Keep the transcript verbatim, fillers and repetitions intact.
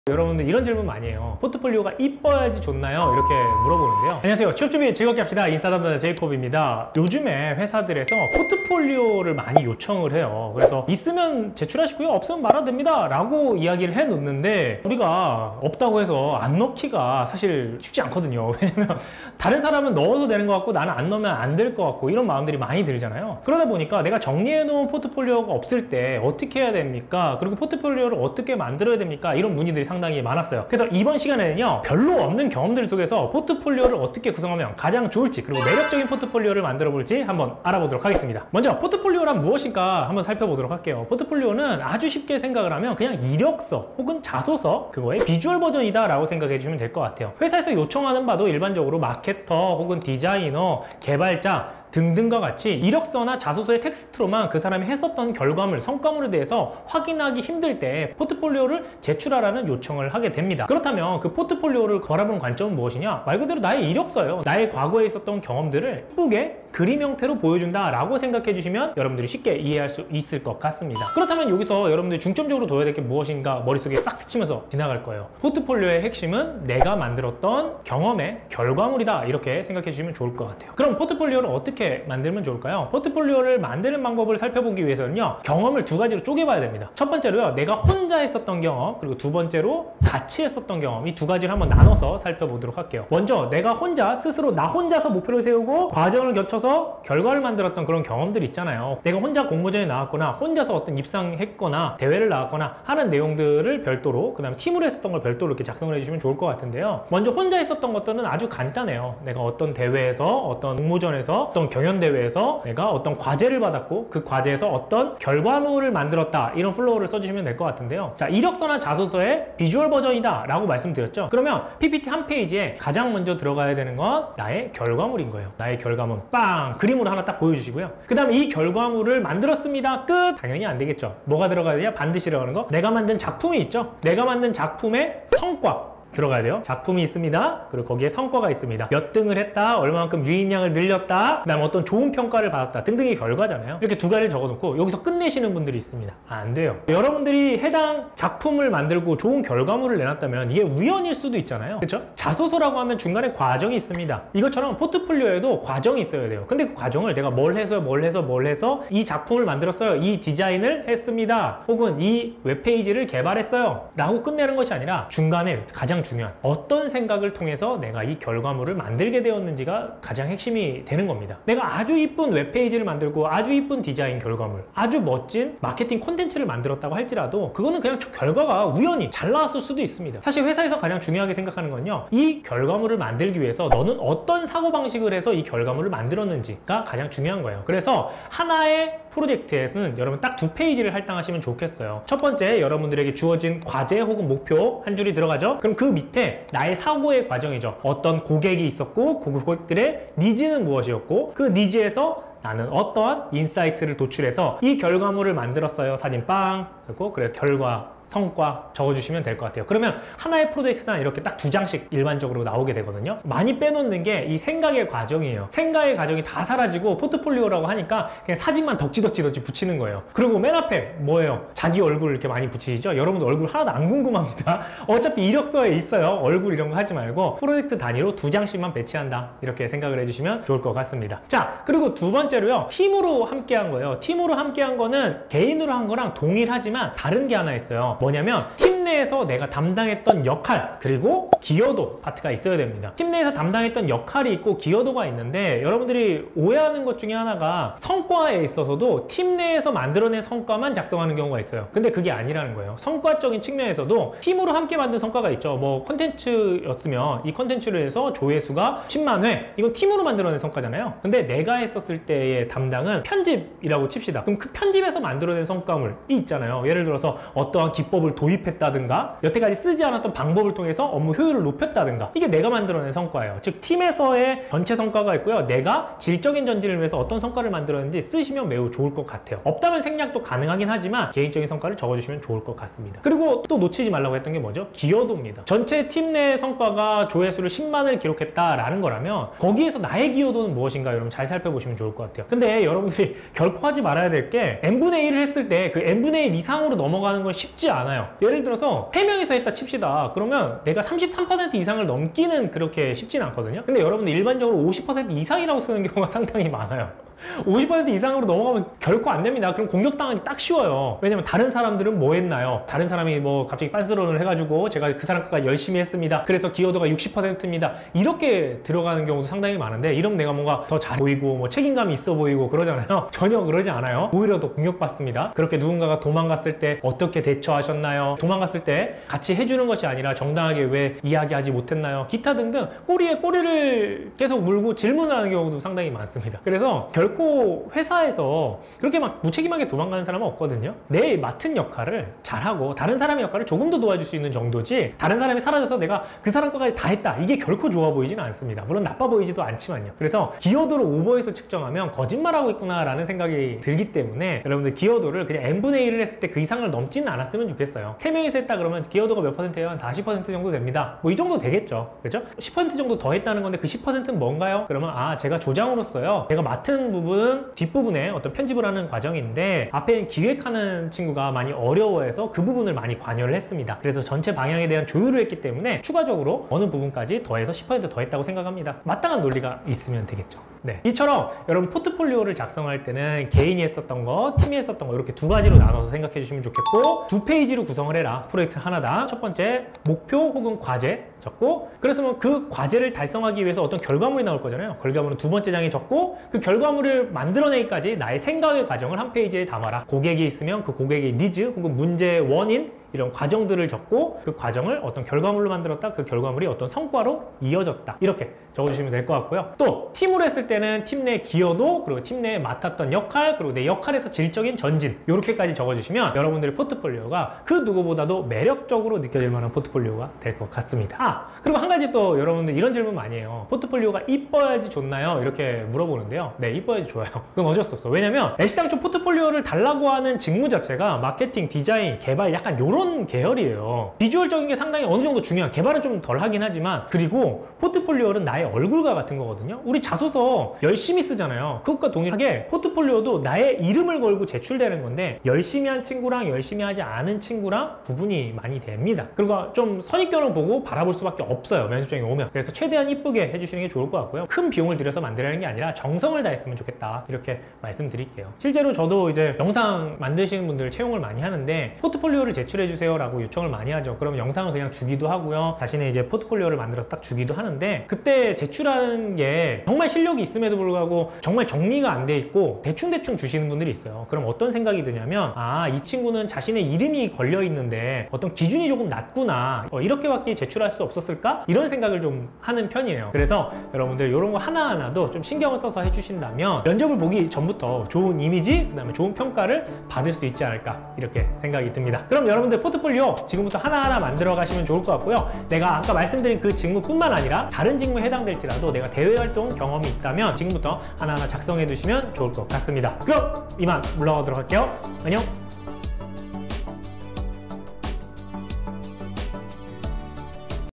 여러분들 이런 질문 많이 해요. 포트폴리오가 이뻐야지 좋나요? 이렇게 물어보는데요. 안녕하세요. 취업준비 즐겁게 합시다. 인싸 담당자 제이콥입니다. 요즘에 회사들에서 포트폴리오를 많이 요청을 해요. 그래서 있으면 제출하시고요, 없으면 말아도 됩니다 라고 이야기를 해 놓는데, 우리가 없다고 해서 안 넣기가 사실 쉽지 않거든요. 왜냐면 다른 사람은 넣어도 되는 것 같고 나는 안 넣으면 안 될 것 같고 이런 마음들이 많이 들잖아요. 그러다 보니까 내가 정리해 놓은 포트폴리오가 없을 때 어떻게 해야 됩니까? 그리고 포트폴리오를 어떻게 만들어야 됩니까? 이런 문의들이 상당히 많았어요. 그래서 이번 시간에는요, 별로 없는 경험들 속에서 포트폴리오를 어떻게 구성하면 가장 좋을지, 그리고 매력적인 포트폴리오를 만들어 볼지 한번 알아보도록 하겠습니다. 먼저 포트폴리오란 무엇인가 한번 살펴보도록 할게요. 포트폴리오는 아주 쉽게 생각을 하면 그냥 이력서 혹은 자소서, 그거의 비주얼 버전이다 라고 생각해 주시면 될 것 같아요. 회사에서 요청하는 바도 일반적으로 마케터 혹은 디자이너, 개발자 등등과 같이 이력서나 자소서의 텍스트로만 그 사람이 했었던 결과물, 성과물에 대해서 확인하기 힘들 때 포트폴리오를 제출하라는 요청을 하게 됩니다. 그렇다면 그 포트폴리오를 바라보는 관점은 무엇이냐? 말 그대로 나의 이력서예요. 나의 과거에 있었던 경험들을 예쁘게 그림 형태로 보여준다 라고 생각해 주시면 여러분들이 쉽게 이해할 수 있을 것 같습니다. 그렇다면 여기서 여러분들이 중점적으로 둬야 될 게 무엇인가 머릿속에 싹 스치면서 지나갈 거예요. 포트폴리오의 핵심은 내가 만들었던 경험의 결과물이다, 이렇게 생각해 주시면 좋을 것 같아요. 그럼 포트폴리오를 어떻게 만들면 좋을까요? 포트폴리오를 만드는 방법을 살펴보기 위해서는요, 경험을 두 가지로 쪼개봐야 됩니다. 첫 번째로요, 내가 혼자 했었던 경험, 그리고 두 번째로 같이 했었던 경험, 이 두 가지를 한번 나눠서 살펴보도록 할게요. 먼저 내가 혼자 스스로 나 혼자서 목표를 세우고 과정을 거쳐서 결과를 만들었던 그런 경험들 있잖아요. 내가 혼자 공모전에 나왔거나 혼자서 어떤 입상했거나 대회를 나왔거나 하는 내용들을 별도로, 그 다음에 팀으로 했었던 걸 별도로 이렇게 작성을 해주시면 좋을 것 같은데요. 먼저 혼자 했었던 것들은 아주 간단해요. 내가 어떤 대회에서, 어떤 공모전에서, 어떤 경연대회에서 내가 어떤 과제를 받았고 그 과제에서 어떤 결과물을 만들었다, 이런 플로우를 써주시면 될 것 같은데요. 자, 이력서나 자소서의 비주얼 버전이다 라고 말씀드렸죠. 그러면 피피티 한 페이지에 가장 먼저 들어가야 되는 건 나의 결과물인 거예요. 나의 결과물 빵! 그림으로 하나 딱 보여주시고요. 그 다음에 이 결과물을 만들었습니다, 끝! 당연히 안 되겠죠. 뭐가 들어가야 되냐? 반드시 들어가는 거, 내가 만든 작품이 있죠. 내가 만든 작품의 성과 들어가야 돼요. 작품이 있습니다. 그리고 거기에 성과가 있습니다. 몇 등을 했다, 얼마만큼 유입량을 늘렸다, 그 다음에 어떤 좋은 평가를 받았다 등등의 결과잖아요. 이렇게 두 가지를 적어놓고 여기서 끝내시는 분들이 있습니다. 안 돼요. 여러분들이 해당 작품을 만들고 좋은 결과물을 내놨다면 이게 우연일 수도 있잖아요. 그렇죠? 자소서라고 하면 중간에 과정이 있습니다. 이것처럼 포트폴리오에도 과정이 있어야 돼요. 근데 그 과정을 내가 뭘 해서 뭘 해서 뭘 해서 이 작품을 만들었어요, 이 디자인을 했습니다, 혹은 이 웹페이지를 개발했어요 라고 끝내는 것이 아니라 중간에 가장 중요한 어떤 생각을 통해서 내가 이 결과물을 만들게 되었는지가 가장 핵심이 되는 겁니다. 내가 아주 이쁜 웹페이지를 만들고 아주 이쁜 디자인 결과물, 아주 멋진 마케팅 콘텐츠를 만들었다고 할지라도 그거는 그냥 결과가 우연히 잘 나왔을 수도 있습니다. 사실 회사에서 가장 중요하게 생각하는 건요, 이 결과물을 만들기 위해서 너는 어떤 사고방식을 해서 이 결과물을 만들었는지가 가장 중요한 거예요. 그래서 하나의 프로젝트에서는 여러분 딱 두 페이지를 할당하시면 좋겠어요. 첫 번째, 여러분들에게 주어진 과제 혹은 목표 한 줄이 들어가죠. 그럼 그 밑에 나의 사고의 과정이죠. 어떤 고객이 있었고 그 고객들의 니즈는 무엇이었고 그 니즈에서 나는 어떠한 인사이트를 도출해서 이 결과물을 만들었어요. 사진 빵! 그리고 그래, 결과, 성과 적어주시면 될 것 같아요. 그러면 하나의 프로젝트나 이렇게 딱 두 장씩 일반적으로 나오게 되거든요. 많이 빼놓는 게 이 생각의 과정이에요. 생각의 과정이 다 사라지고 포트폴리오라고 하니까 그냥 사진만 덕지덕지덕지 붙이는 거예요. 그리고 맨 앞에 뭐예요? 자기 얼굴 이렇게 많이 붙이시죠? 여러분들 얼굴 하나도 안 궁금합니다. 어차피 이력서에 있어요. 얼굴 이런 거 하지 말고 프로젝트 단위로 두 장씩만 배치한다, 이렇게 생각을 해주시면 좋을 것 같습니다. 자, 그리고 두 번째로요, 팀으로 함께 한 거예요. 팀으로 함께 한 거는 개인으로 한 거랑 동일하지만 다른 게 하나 있어요. 뭐냐면 팀 내에서 내가 담당했던 역할, 그리고 기여도 파트가 있어야 됩니다. 팀 내에서 담당했던 역할이 있고 기여도가 있는데, 여러분들이 오해하는 것 중에 하나가 성과에 있어서도 팀 내에서 만들어낸 성과만 작성하는 경우가 있어요. 근데 그게 아니라는 거예요. 성과적인 측면에서도 팀으로 함께 만든 성과가 있죠. 뭐 콘텐츠였으면 이 콘텐츠를 해서 조회수가 십만 회, 이건 팀으로 만들어낸 성과잖아요. 근데 내가 했었을 때의 담당은 편집이라고 칩시다. 그럼 그 편집에서 만들어낸 성과물이 있잖아요. 예를 들어서 어떠한 기법을 도입했다든가, 여태까지 쓰지 않았던 방법을 통해서 업무 효율을 높였다든가, 이게 내가 만들어낸 성과예요. 즉 팀에서의 전체 성과가 있고요, 내가 질적인 전진을 위해서 어떤 성과를 만들었는지 쓰시면 매우 좋을 것 같아요. 없다면 생략도 가능하긴 하지만 개인적인 성과를 적어주시면 좋을 것 같습니다. 그리고 또 놓치지 말라고 했던 게 뭐죠? 기여도입니다. 전체 팀 내 성과가 조회수를 십만을 기록했다라는 거라면 거기에서 나의 기여도는 무엇인가 여러분 잘 살펴보시면 좋을 것 같아요. 근데 여러분들이 결코 하지 말아야 될 게, 엔분의 일을 했을 때 그 엔분의 일 이상으로 넘어가는 건 쉽지 않아요. 예를 들어서 들어서 세 명이서 했다 칩시다. 그러면 내가 삼십삼 퍼센트 이상을 넘기는 그렇게 쉽진 않거든요. 근데 여러분들 일반적으로 오십 퍼센트 이상이라고 쓰는 경우가 상당히 많아요. 오십 퍼센트 이상으로 넘어가면 결코 안 됩니다. 그럼 공격당하기 딱 쉬워요. 왜냐면 다른 사람들은 뭐 했나요? 다른 사람이 뭐 갑자기 빤스런을 해가지고 제가 그 사람 것까지 열심히 했습니다. 그래서 기여도가 육십 퍼센트입니다. 이렇게 들어가는 경우도 상당히 많은데, 이러면 내가 뭔가 더 잘 보이고 뭐 책임감이 있어 보이고 그러잖아요. 전혀 그러지 않아요. 오히려 더 공격받습니다. 그렇게 누군가가 도망갔을 때 어떻게 대처하셨나요? 도망갔을 때 같이 해주는 것이 아니라 정당하게 왜 이야기하지 못했나요? 기타 등등 꼬리에 꼬리를 계속 물고 질문을 하는 경우도 상당히 많습니다. 그래서 결 결코 회사에서 그렇게 막 무책임하게 도망가는 사람은 없거든요. 내 맡은 역할을 잘하고 다른 사람의 역할을 조금 더 도와줄 수 있는 정도지, 다른 사람이 사라져서 내가 그 사람 것까지 다 했다, 이게 결코 좋아 보이지는 않습니다. 물론 나빠 보이지도 않지만요. 그래서 기여도를 오버해서 측정하면 거짓말하고 있구나 라는 생각이 들기 때문에 여러분들 기여도를 그냥 엔분의 일을 했을 때 그 이상을 넘지는 않았으면 좋겠어요. 세 명이서 했다 그러면 기여도가 몇 퍼센트예요? 한 사십 퍼센트 정도 됩니다. 뭐 이 정도 되겠죠. 그죠? 십 퍼센트 정도 더 했다는 건데 그 십 퍼센트는 뭔가요? 그러면 아, 제가 조장으로서요, 제가 맡은 부분 뒷부분에 어떤 편집을 하는 과정인데 앞에 기획하는 친구가 많이 어려워해서 그 부분을 많이 관여를 했습니다. 그래서 전체 방향에 대한 조율을 했기 때문에 추가적으로 어느 부분까지 더해서 십 퍼센트 더 했다고 생각합니다. 마땅한 논리가 있으면 되겠죠. 네, 이처럼 여러분 포트폴리오를 작성할 때는 개인이 했었던 거, 팀이 했었던 거 이렇게 두 가지로 나눠서 생각해 주시면 좋겠고, 두 페이지로 구성을 해라. 프로젝트 하나당 첫 번째 목표 혹은 과제 적고, 그래서 그 과제를 달성하기 위해서 어떤 결과물이 나올 거잖아요. 결과물은 두 번째 장에 적고, 그 결과물을 만들어내기까지 나의 생각의 과정을 한 페이지에 담아라. 고객이 있으면 그 고객의 니즈 혹은 문제의 원인, 이런 과정들을 적고, 그 과정을 어떤 결과물로 만들었다, 그 결과물이 어떤 성과로 이어졌다, 이렇게 적어주시면 될 것 같고요. 또 팀으로 했을 때는 팀 내 기여도, 그리고 팀 내에 맡았던 역할, 그리고 내 역할에서 질적인 전진, 이렇게까지 적어주시면 여러분들의 포트폴리오가 그 누구보다도 매력적으로 느껴질 만한 포트폴리오가 될 것 같습니다. 아, 그리고 한 가지 또 여러분들 이런 질문 많이 해요. 포트폴리오가 이뻐야지 좋나요? 이렇게 물어보는데요. 네, 이뻐야지 좋아요. 그럼 어쩔 수 없어. 왜냐면 애시장 쪽 포트폴리오를 달라고 하는 직무 자체가 마케팅, 디자인, 개발, 약간 요런 계열이에요. 비주얼적인 게 상당히 어느 정도 중요한, 개발은 좀 덜 하긴 하지만, 그리고 포트폴리오는 나의 얼굴과 같은 거거든요. 우리 자소서 열심히 쓰잖아요. 그것과 동일하게 포트폴리오도 나의 이름을 걸고 제출되는 건데, 열심히 한 친구랑 열심히 하지 않은 친구랑 구분이 많이 됩니다. 그리고 좀 선입견을 보고 바라볼 수밖에 없어요, 면접장에 오면. 그래서 최대한 이쁘게 해주시는 게 좋을 것 같고요. 큰 비용을 들여서 만들라는 게 아니라 정성을 다했으면 좋겠다, 이렇게 말씀드릴게요. 실제로 저도 이제 영상 만드시는 분들 채용을 많이 하는데, 포트폴리오를 제출해 주세요 라고 요청을 많이 하죠. 그러면 영상을 그냥 주기도 하고요, 자신의 이제 포트폴리오를 만들어서 딱 주기도 하는데, 그때 제출하는 게 정말 실력이 있음에도 불구하고 정말 정리가 안 돼 있고 대충대충 주시는 분들이 있어요. 그럼 어떤 생각이 드냐면, 아, 이 친구는 자신의 이름이 걸려 있는데 어떤 기준이 조금 낮구나, 어, 이렇게밖에 제출할 수 없었을까? 이런 생각을 좀 하는 편이에요. 그래서 여러분들 이런 거 하나하나도 좀 신경을 써서 해주신다면 면접을 보기 전부터 좋은 이미지, 그 다음에 좋은 평가를 받을 수 있지 않을까, 이렇게 생각이 듭니다. 그럼 여러분들 포트폴리오 지금부터 하나하나 만들어 가시면 좋을 것 같고요. 내가 아까 말씀드린 그 직무뿐만 아니라 다른 직무에 해당될지라도 내가 대외 활동 경험이 있다면 지금부터 하나하나 작성해 두시면 좋을 것 같습니다. 그럼 이만 물러가도록 할게요. 안녕.